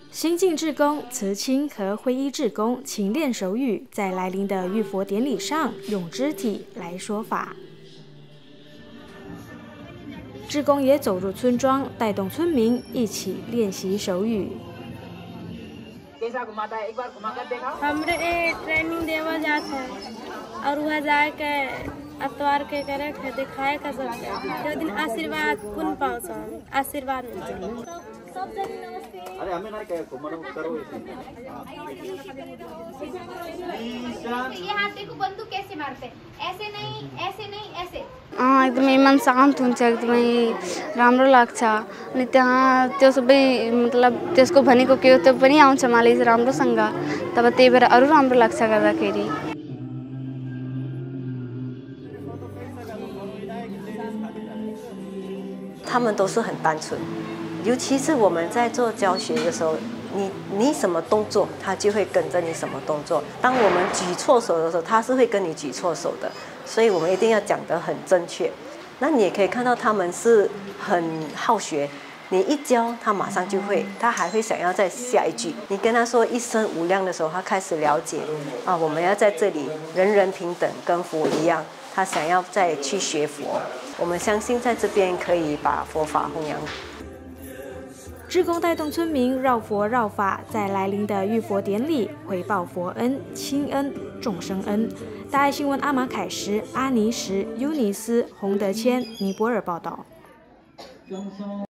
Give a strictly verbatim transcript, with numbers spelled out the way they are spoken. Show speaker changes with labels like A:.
A: 新进志工、慈青和皈依志工勤练手语，在来临的浴佛典礼上用肢体来说法。志工也走入村庄，带动村民一起练习手语。
B: हमरे ट्रेनिंग देवा जात है और वहाँ जाके अतवार के करे के दिखाए का सब जो दिन आशीर्वाद कुन पाओ आशीर्वाद मिलते सब जन नमस्ते अरे हमें ना क्या घुमाना करो ये हाथ देखो बंदूक कैसे मारते ऐसे नहीं ऐसे नहीं ऐसे एकदमै मन शान्त हुन्छ एकदमै राम्रो लाग्छ अनि त्यहाँ त्यो सबै मतलब त्यसको भनेको के हो त्यो पनि आउँछ मलाई राम्रोसँग तब त्यही भएर अरू राम्रो लाग्छ गर्दाखेरि
C: 他们都是很单纯，尤其是我们在做教学的时候，你你什么动作，他就会跟着你什么动作。当我们举错手的时候，他是会跟你举错手的，所以我们一定要讲得很正确。那你也可以看到他们是很好学，你一教他马上就会，他还会想要再下一句。你跟他说一声无量的时候，他开始了解啊，我们要在这里人人平等，跟佛一样。 他想要再去学佛，我们相信在这边可以把佛法弘扬。
A: 志工带动村民绕佛绕法，在来临的浴佛典礼回报佛恩、亲恩、众生恩。大爱新闻阿马凯什、阿尼什、尤尼斯、洪德谦、尼泊尔报道。